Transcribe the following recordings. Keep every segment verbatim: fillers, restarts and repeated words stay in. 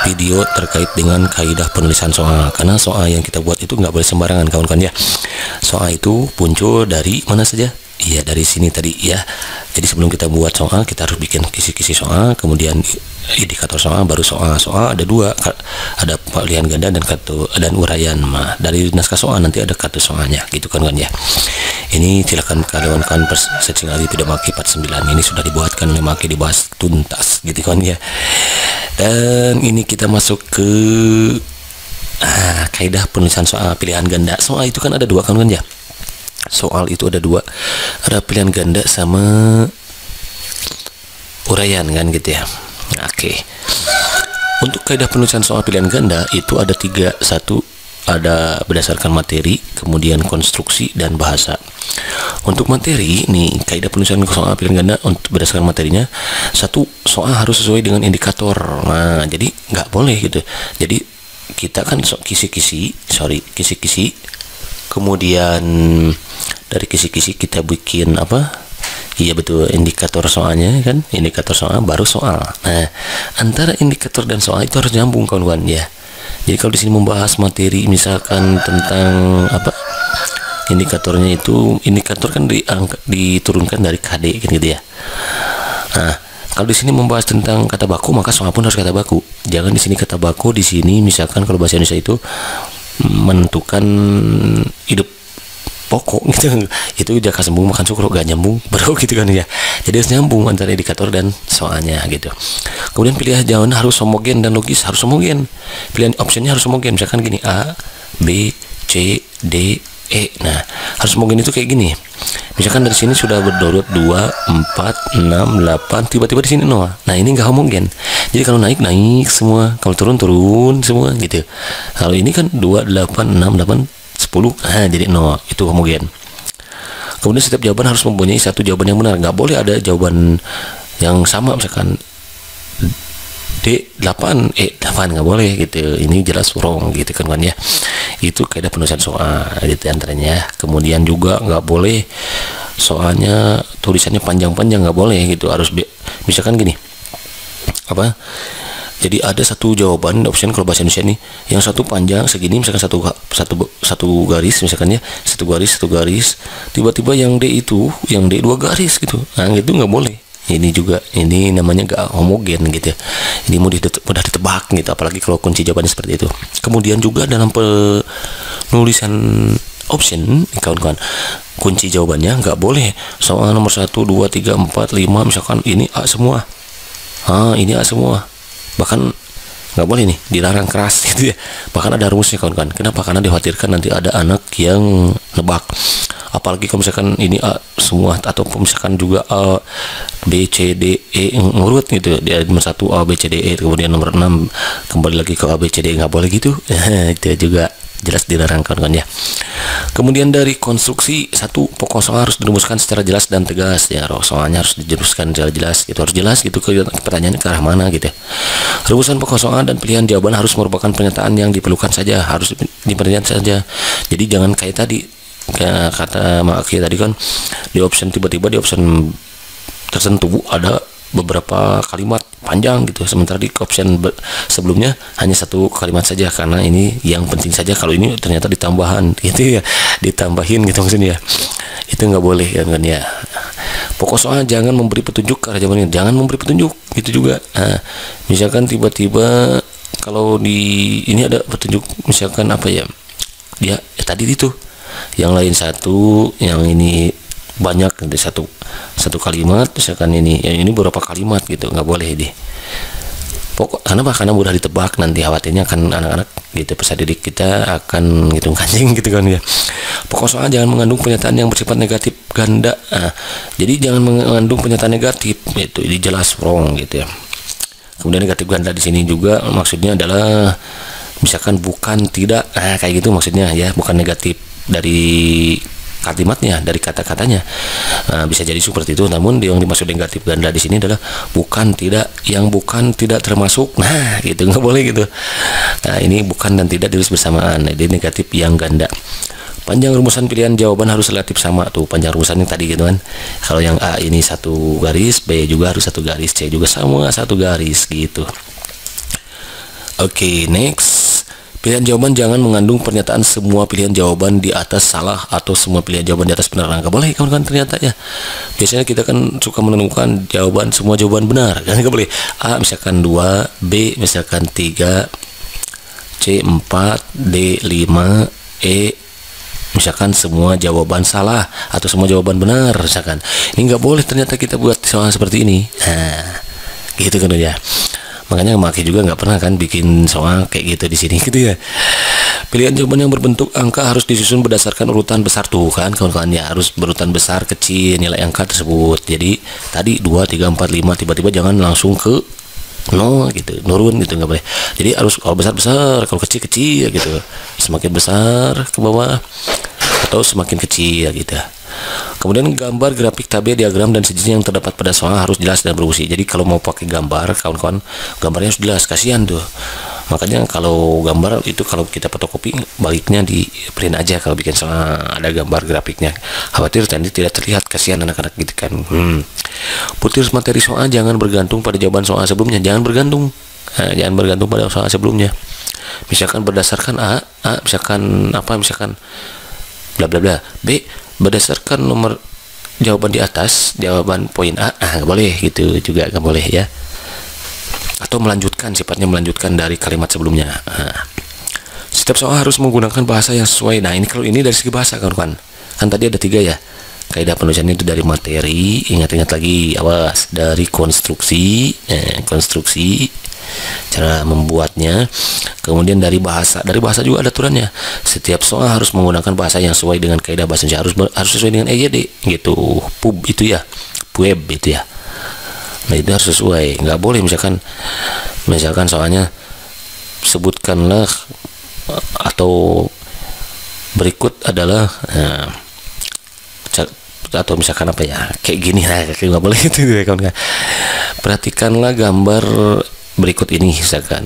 video terkait dengan kaidah penulisan soal, karena soal yang kita buat itu nggak boleh sembarangan kawan-kawan ya. Soal itu muncul dari mana saja? Iya, dari sini tadi ya. Jadi sebelum kita buat soal, kita harus bikin kisi-kisi soal, kemudian indikator soal, baru soal. Soal ada dua, ada pilihan ganda dan kartu dan uraian. Nah, dari naskah soal nanti ada kartu soalnya, gitu kan kan ya. Ini silakan kawan-kawan searching lagi video Maki empat puluh sembilan. Ini sudah dibuatkan oleh Maki, dibahas tuntas, gitu kan ya. Dan ini kita masuk ke ah, kaidah penulisan soal pilihan ganda. Soal itu kan ada dua kan kan ya. Soal itu ada dua, ada pilihan ganda sama uraian kan gitu ya. Oke, untuk kaidah penulisan soal pilihan ganda itu ada tiga. Satu, ada berdasarkan materi, kemudian konstruksi dan bahasa. Untuk materi nih, kaidah penulisan soal pilihan ganda untuk berdasarkan materinya, satu, soal harus sesuai dengan indikator. Nah, jadi nggak boleh gitu. Jadi kita kan kisi-kisi, sorry kisi-kisi, kemudian dari kisi-kisi kita bikin apa? Iya betul, indikator soalnya kan, indikator soal baru soal. Nah, antara indikator dan soal itu harus nyambung kawan-kawan ya. Jadi kalau di sini membahas materi misalkan tentang apa? Indikatornya itu, indikator kan diangkat, diturunkan dari K D kan gitu ya. Nah, kalau di sini membahas tentang kata baku, maka soal pun harus kata baku. Jangan di sini kata baku, di sini misalkan kalau bahasa Indonesia itu menentukan hidup pokok gitu, itu jaka sembung makan sukro, gak nyambung bro gitu kan ya. Jadi harus nyambung antara indikator dan soalnya gitu. Kemudian pilihan jawaban harus homogen dan logis, harus homogen. Pilihan optionnya harus homogen, misalkan gini A, B, C, D, E. Nah, harus homogen itu kayak gini. Misalkan dari sini sudah berdorot dua, empat, enam, delapan, tiba-tiba di sini nol. Nah, ini nggak homogen. Jadi kalau naik naik semua, kalau turun turun semua gitu. Kalau ini kan dua, delapan, enam, delapan, sepuluh, nah jadi nol, itu homogen. Kemudian setiap jawaban harus mempunyai satu jawaban yang benar. Nggak boleh ada jawaban yang sama, misalkan D delapan, E delapan, nggak boleh gitu. Ini jelas wrong gitu kan kan ya. Itu kaidah penulisan soal gitu antaranya. Kemudian juga nggak boleh soalnya tulisannya panjang-panjang, nggak boleh gitu. Harus misalkan gini apa, jadi ada satu jawaban option kalau bahasa Indonesia nih, yang satu panjang segini, misalkan satu satu satu garis misalkan ya, satu garis satu garis, tiba-tiba yang D itu yang D dua garis gitu. Nah gitu nggak boleh. Ini juga, ini namanya gak homogen gitu ya. Ini mudah mudah ditebak gitu, apalagi kalau kunci jawabannya seperti itu. Kemudian juga dalam penulisan option kawan-kawan, kunci jawabannya nggak boleh soal nomor satu, dua, tiga, empat, lima, misalkan ini A semua, ah ini A semua, bahkan nggak boleh nih, dilarang keras gitu ya. Bahkan ada rumusnya kawan-kawan. Kenapa? Karena dikhawatirkan nanti ada anak yang nebak. Apalagi kalau misalkan ini A semua, atau misalkan juga A, B, C, D, E ngurut gitu. Dia nomor satu A, B, C, D, E, kemudian nomor enam kembali lagi ke A, B, C, D, E, nggak boleh gitu. Itu juga jelas dilarang kawan-kawan ya. Kemudian dari konstruksi, satu, pokok soal harus dirumuskan secara jelas dan tegas ya. Soalnya harus dijelaskan secara jelas gitu, harus jelas gitu ke pertanyaannya ke arah mana gitu. Rumusan pokok soal dan pilihan jawaban harus merupakan pernyataan yang diperlukan saja, harus diperhatikan saja. Jadi jangan kayak tadi, kayak kata Maki tadi kan, di option tiba-tiba di option tertentu ada beberapa kalimat panjang gitu, sementara di option sebelumnya hanya satu kalimat saja, karena ini yang penting saja. Kalau ini ternyata ditambahan gitu ya, ditambahin gitu maksudnya, itu nggak boleh kan, kan ya. Pokok soal jangan memberi petunjuk ke arah jawabannya, jangan memberi petunjuk gitu juga. Nah, misalkan tiba-tiba kalau di ini ada petunjuk, misalkan apa ya, dia ya tadi itu yang lain satu, yang ini banyak dari satu satu kalimat, misalkan ini ya ini beberapa kalimat gitu, nggak boleh deh. Pokok karena karena mudah ditebak, nanti khawatirnya kan anak-anak gitu, peserta didik kita akan ngitung kancing gitu kan ya. Pokok soal jangan mengandung pernyataan yang bersifat negatif ganda. Nah, jadi jangan mengandung pernyataan negatif, itu ini jelas wrong gitu ya. Kemudian negatif ganda di sini juga maksudnya adalah misalkan bukan tidak, nah kayak gitu maksudnya ya, bukan negatif dari kalimatnya, dari kata-katanya. Nah, bisa jadi seperti itu. Namun yang dimaksud negatif ganda di sini adalah bukan tidak, yang bukan tidak termasuk. Nah, gitu nggak boleh gitu. Nah, ini bukan dan tidak ditulis bersamaan. Jadi negatif yang ganda. Panjang rumusan pilihan jawaban harus relatif sama tuh, panjang rumusannya tadi gitu kan. Kalau yang A ini satu garis, B juga harus satu garis, C juga sama satu garis gitu. Oke, next. Pilihan jawaban jangan mengandung pernyataan semua pilihan jawaban di atas salah atau semua pilihan jawaban di atas benar. Nggak boleh kawan-kawan, ternyata ya. Biasanya kita kan suka menemukan jawaban semua jawaban benar, kan nggak boleh. A misalkan dua, B misalkan tiga, C empat, D lima, E misalkan semua jawaban salah atau semua jawaban benar misalkan. Ini nggak boleh ternyata kita buat soal seperti ini. Nah, gitu kan ya. Makanya Maki juga nggak pernah kan bikin soal kayak gitu di sini gitu ya. Pilihan jawaban yang berbentuk angka harus disusun berdasarkan urutan besar tuh kan kawan-kawan ya, harus berurutan besar kecil nilai angka tersebut. Jadi tadi dua, tiga, empat, lima, tiba-tiba jangan langsung ke nol gitu, nurun gitu, nggak boleh. Jadi harus kalau besar-besar, kalau kecil-kecil gitu, semakin besar ke bawah atau semakin kecil gitu. Kemudian gambar, grafik, tabel, diagram, dan sejenisnya yang terdapat pada soal harus jelas dan berfungsi. Jadi kalau mau pakai gambar, kawan-kawan, gambarnya harus jelas, kasihan tuh. Makanya kalau gambar itu kalau kita fotokopi, baiknya di print aja kalau bikin soal ada gambar grafiknya. Khawatir nanti tidak terlihat, kasihan anak-anak gitu kan. Hmm. Putir materi soal jangan bergantung pada jawaban soal sebelumnya, jangan bergantung, nah, jangan bergantung pada soal sebelumnya. Misalkan berdasarkan A, A misalkan apa, misalkan bla bla bla. B berdasarkan nomor jawaban di atas, jawaban poin A, ah nggak boleh gitu juga, nggak boleh ya. Atau melanjutkan, sifatnya melanjutkan dari kalimat sebelumnya. Nah, setiap soal harus menggunakan bahasa yang sesuai. Nah ini kalau ini dari segi bahasa kawan-kawan, kan tadi ada tiga ya. Kaidah penulisan itu dari materi, ingat-ingat lagi, awas, dari konstruksi, eh, konstruksi, cara membuatnya, kemudian dari bahasa, dari bahasa juga ada aturannya. Setiap soal harus menggunakan bahasa yang sesuai dengan kaidah bahasa Indonesia, harus harus sesuai dengan E Y D gitu, pub itu ya, web itu ya. Nah itu harus sesuai, nggak boleh misalkan, misalkan soalnya sebutkanlah atau berikut adalah. Nah, atau misalkan apa ya, kayak gini lah, kayak nggak boleh itu ya kawan. Perhatikanlah gambar berikut ini misalkan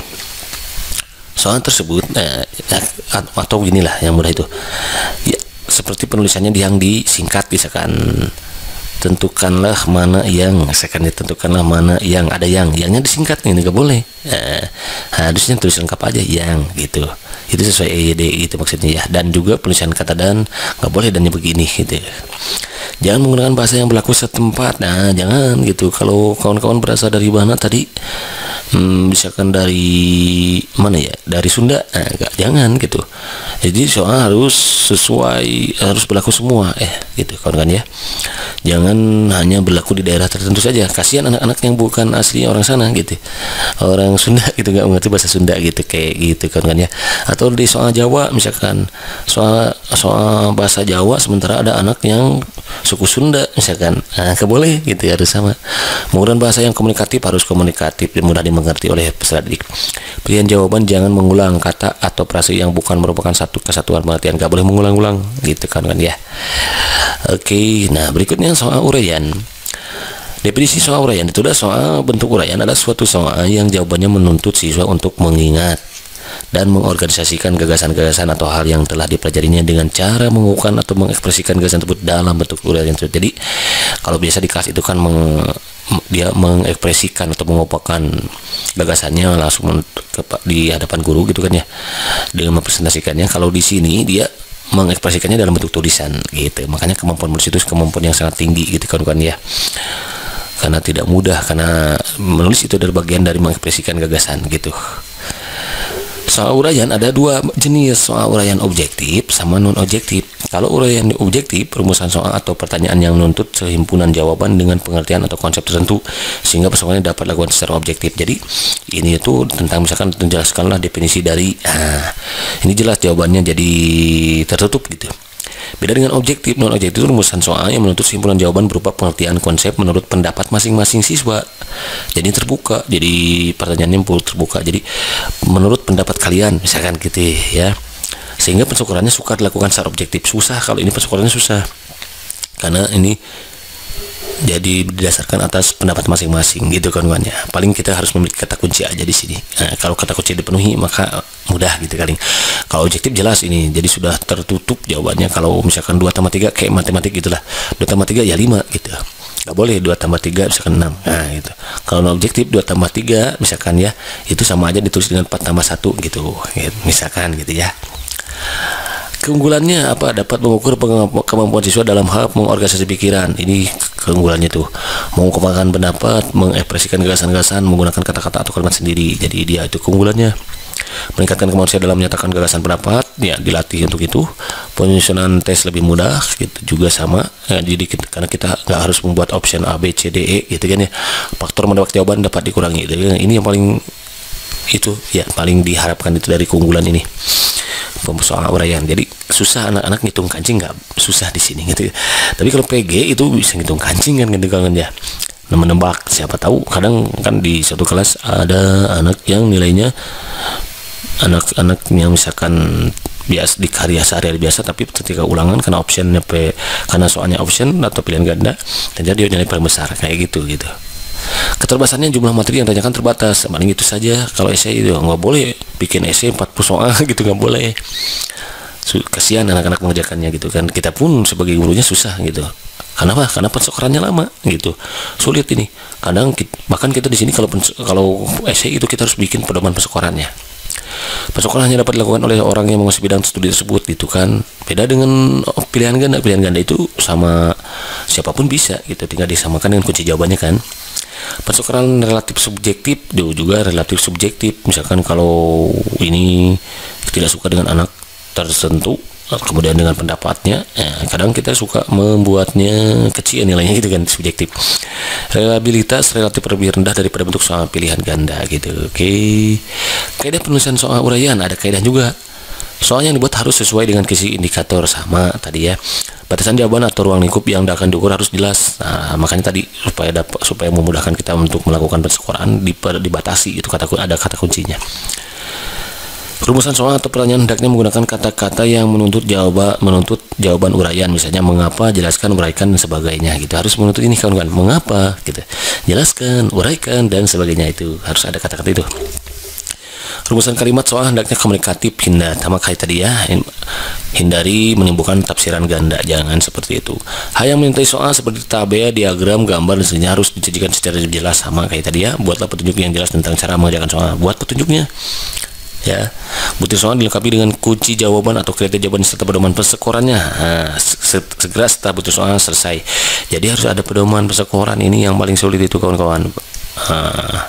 soal tersebut, nah, atau ginilah yang mudah itu ya, seperti penulisannya yang disingkat misalkan, tentukanlah mana yang, misalkan ditentukanlah mana yang, ada yang yangnya disingkat, ini nggak boleh. Nah, harusnya tulis lengkap aja yang gitu, itu sesuai E Y D gitu maksudnya ya. Dan juga penulisan kata dan nggak boleh dannya begini gitu. Jangan menggunakan bahasa yang berlaku setempat. Nah jangan gitu. Kalau kawan-kawan berasal dari mana tadi, hmm, misalkan dari mana ya, dari Sunda, nah enggak, jangan gitu. Jadi soal harus sesuai, harus berlaku semua eh gitu kawan-kawan ya. Jangan hanya berlaku di daerah tertentu saja, kasihan anak-anak yang bukan asli orang sana gitu, orang Sunda gitu, nggak mengerti bahasa Sunda gitu, kayak gitu kawan-kawan ya. Atau di soal Jawa misalkan, soal soal bahasa Jawa sementara ada anak yang suku Sunda misalkan, nah keboleh gitu ya, harus sama. Menggunakan bahasa yang komunikatif, harus komunikatif dan mudah dimengerti oleh peserta didik. Pilihan jawaban jangan mengulang kata atau frase yang bukan merupakan satu kesatuan pengertian, nggak boleh mengulang-ulang gitu kan kan ya. Oke, nah berikutnya soal uraian. Definisi soal uraian itu adalah soal bentuk uraian adalah suatu soal yang jawabannya menuntut siswa untuk mengingat dan mengorganisasikan gagasan-gagasan atau hal yang telah dipelajarinya dengan cara mengukuhkan atau mengekspresikan gagasan tersebut dalam bentuk uraian tersebut. Jadi kalau biasa di kelas itu kan meng, dia mengekspresikan atau mengumpulkan gagasannya langsung ke, di hadapan guru gitu kan ya, dengan mempresentasikannya. Kalau di sini dia mengekspresikannya dalam bentuk tulisan gitu. Makanya kemampuan menulis itu kemampuan yang sangat tinggi gitu kan kan ya. Karena tidak mudah, karena menulis itu adalah bagian dari mengekspresikan gagasan gitu. Soal uraian ada dua jenis, soal uraian objektif sama non objektif. Kalau uraian objektif, perumusan soal atau pertanyaan yang menuntut sehimpunan jawaban dengan pengertian atau konsep tertentu sehingga persoalannya dapat dilakukan secara objektif. Jadi ini itu tentang misalkan menjelaskanlah definisi dari, ah, ini jelas jawabannya jadi tertutup gitu. Beda dengan objektif, non objektif itu rumusan soal yang menuntut simpulan jawaban berupa pengertian konsep menurut pendapat masing-masing siswa. Jadi terbuka, jadi pertanyaannya terbuka. Jadi menurut pendapat kalian, misalkan gitu ya. Sehingga pensyukurannya suka dilakukan secara objektif. Susah kalau ini pensyukurannya susah, karena ini jadi didasarkan atas pendapat masing-masing gitu kan kawannya. Paling kita harus memiliki kata kunci aja di sini. Nah, kalau kata kunci dipenuhi maka mudah gitu kali. Kalau objektif jelas ini, jadi sudah tertutup jawabannya. Kalau misalkan dua tambah tiga kayak matematik gitulah, dua tambah tiga ya lima gitu. nggak boleh dua tambah tiga misalkan enam. Nah gitu. Kalau non objektif dua tambah tiga misalkan ya, itu sama aja ditulis dengan empat tambah satu gitu, gitu misalkan gitu ya. Keunggulannya apa? Dapat mengukur kemampuan siswa dalam hal mengorganisasi pikiran. Ini keunggulannya tuh, mengungkapkan pendapat, mengekspresikan gagasan-gagasan menggunakan kata-kata atau kalimat sendiri. Jadi dia itu keunggulannya. Meningkatkan kemampuan dalam menyatakan gagasan pendapat, ya dilatih untuk itu. Penyusunan tes lebih mudah, gitu juga sama. Ya, jadi kita, karena kita nggak harus membuat option A, B, C, D, E, gitu kan ya. Faktor mendapat jawaban dapat dikurangi. Jadi, ini yang paling itu ya paling diharapkan itu dari keunggulan ini. Soal uraian, jadi susah anak-anak ngitung kancing, nggak susah di sini gitu. Tapi kalau P G itu bisa ngitung kancing kan gitu kan ya. Nah, menebak, siapa tahu kadang kan di satu kelas ada anak yang nilainya anak-anak yang misalkan biasa di karya sehari-hari biasa, tapi ketika ulangan karena optionnya P, karena soalnya option atau pilihan ganda, dan jadi dia nilai paling besar kayak gitu gitu. Keterbatasannya jumlah materi yang ditanyakan terbatas, paling itu saja. Kalau esai itu nggak boleh bikin esai empat puluh soal gitu, nggak boleh. Kasihan anak-anak mengerjakannya gitu kan. Kita pun sebagai gurunya susah gitu. Kenapa? Karena pensokorannya lama gitu, sulit ini. Kadang kita, bahkan kita di sini kalau kalau esai itu kita harus bikin pedoman pensokorannya. Pensokoran hanya dapat dilakukan oleh orang yang menguasai bidang studi tersebut gitu kan. Beda dengan oh, pilihan ganda. Pilihan ganda itu sama siapapun bisa gitu, tinggal disamakan dengan kunci jawabannya kan. Pensokoran relatif subjektif juga relatif subjektif. Misalkan kalau ini tidak suka dengan anak tertentu, kemudian dengan pendapatnya, ya, kadang kita suka membuatnya kecil nilainya gitu kan, subjektif. Reliabilitas relatif lebih rendah daripada bentuk soal pilihan ganda gitu. Oke. Kaidah penulisan soal uraian, ada kaidah juga. Soalnya yang dibuat harus sesuai dengan kisi indikator, sama tadi ya. Batasan jawaban atau ruang lingkup yang akan diukur harus jelas. Nah, makanya tadi supaya dapat supaya memudahkan kita untuk melakukan pensokoran dibatasi itu kata ada kata kuncinya. Rumusan soal atau pertanyaan hendaknya menggunakan kata-kata yang menuntut jawaban menuntut jawaban uraian, misalnya mengapa, jelaskan, uraikan dan sebagainya gitu. Harus menuntut ini kawan-kawan, mengapa gitu. Jelaskan, uraikan dan sebagainya, itu harus ada kata-kata itu. Rumusan kalimat soal hendaknya komunikatif, hindar sama kayak tadi ya, hindari menimbulkan tafsiran ganda, jangan seperti itu. Hal yang menyertai soal seperti tabel, diagram, gambar dan sebagainya harus disajikan secara jelas, sama kayak tadi ya. Buatlah petunjuk yang jelas tentang cara mengerjakan soal, buat petunjuknya ya. Butir soal dilengkapi dengan kunci jawaban atau kriteria jawaban serta pedoman pensokorannya. Nah, segera setelah butir soal selesai. Jadi harus ada pedoman pensokoran, ini yang paling sulit itu kawan-kawan. Nah,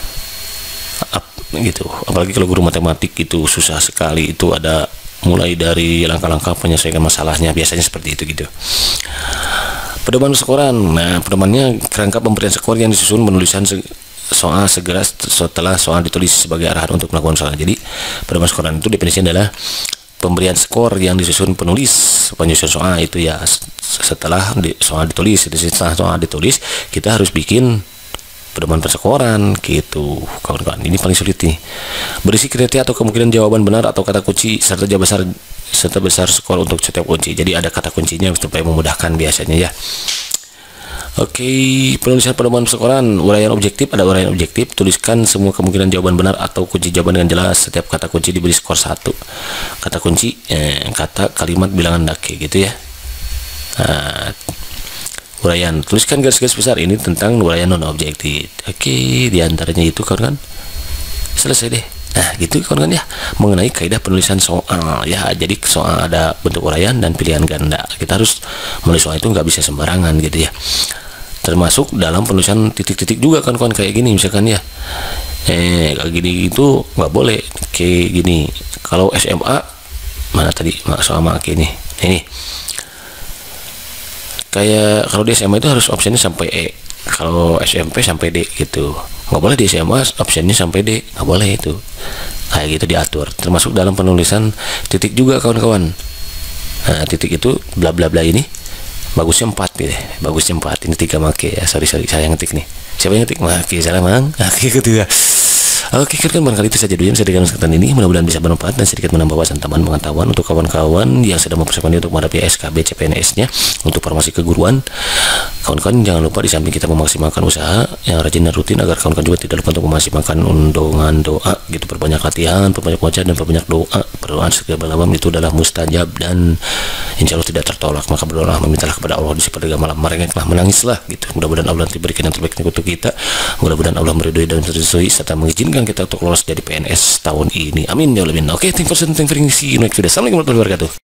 gitu, apalagi kalau guru matematik itu susah sekali. Itu ada mulai dari langkah-langkah penyelesaian masalahnya, biasanya seperti itu gitu. Pedoman pensokoran, nah pedomannya kerangka pemberian skor yang disusun penulisan soal segera setelah soal ditulis sebagai arahan untuk melakukan soal. Jadi pedoman pensokoran itu definisinya adalah pemberian skor yang disusun penulis penyusun soal itu ya, setelah soal ditulis. Setelah soal ditulis kita harus bikin pedoman pensokoran gitu kawan-kawan. Ini paling sulit nih. Berisi kriteria atau kemungkinan jawaban benar atau kata kunci serta jawab besar serta besar skor untuk setiap kunci. Jadi ada kata kuncinya supaya memudahkan biasanya ya. Oke, penulisan pedoman pensokoran, uraian objektif, ada uraian objektif. Tuliskan semua kemungkinan jawaban benar atau kunci jawaban dengan jelas. Setiap kata kunci diberi skor satu. Kata kunci, eh, kata, kalimat, bilangan, dake gitu ya. Nah, uraian, tuliskan garis-garis besar ini tentang uraian non objektif. Oke, diantaranya itu kan kan selesai deh. Nah gitu kan kan ya, mengenai kaidah penulisan soal ya. Jadi soal ada bentuk uraian dan pilihan ganda. Kita harus menulis soal itu nggak bisa sembarangan gitu ya. Termasuk dalam penulisan titik-titik juga kan kan kayak gini misalkan ya. Eh kayak gini itu nggak boleh kayak gini. Kalau S M A mana tadi soal mak ini ini. Kayak kalau di S M A itu harus opsinya sampai E, kalau S M P sampai D gitu. Nggak boleh di S M A opsinya sampai D, nggak boleh itu. Kayak gitu diatur. Termasuk dalam penulisan titik juga kawan-kawan. Nah titik itu bla bla bla ini bagusnya empat gitu, bagusnya empat. Ini tiga make ya. Sorry sorry saya ngetik nih. Siapa yang ngetik? Make salah mang. Oke gitu ya. Oke, kan barangkali itu saja dulu yang bisa dikatakan kesempatan ini. Mudah-mudahan bisa bermanfaat dan sedikit menambah wawasan tambahan pengetahuan untuk kawan-kawan yang sedang mempersiapkan diri untuk menghadapi S K B C P N S-nya untuk formasi keguruan. Kawan-kawan jangan lupa di samping kita memaksimalkan usaha yang rajin dan rutin, agar kawan-kawan juga tidak lupa untuk memaksimalkan undungan doa gitu, perbanyak latihan, perbanyak baca dan perbanyak doa. Berdoa segala malam itu adalah mustajab dan insya Allah tidak tertolak. Maka berdoa, memintalah kepada Allah di sepertiga malam, merengeklah, menangislah gitu. Mudah-mudahan Allah nanti berikan yang terbaik untuk kita. Mudah-mudahan Allah meridhoi dan meridhoi serta mengizinkan kita untuk lolos jadi P N S tahun ini. Amin ya Allah. Oke, thank you for listening. See you next video. Assalamualaikum warahmatullahi wabarakatuh.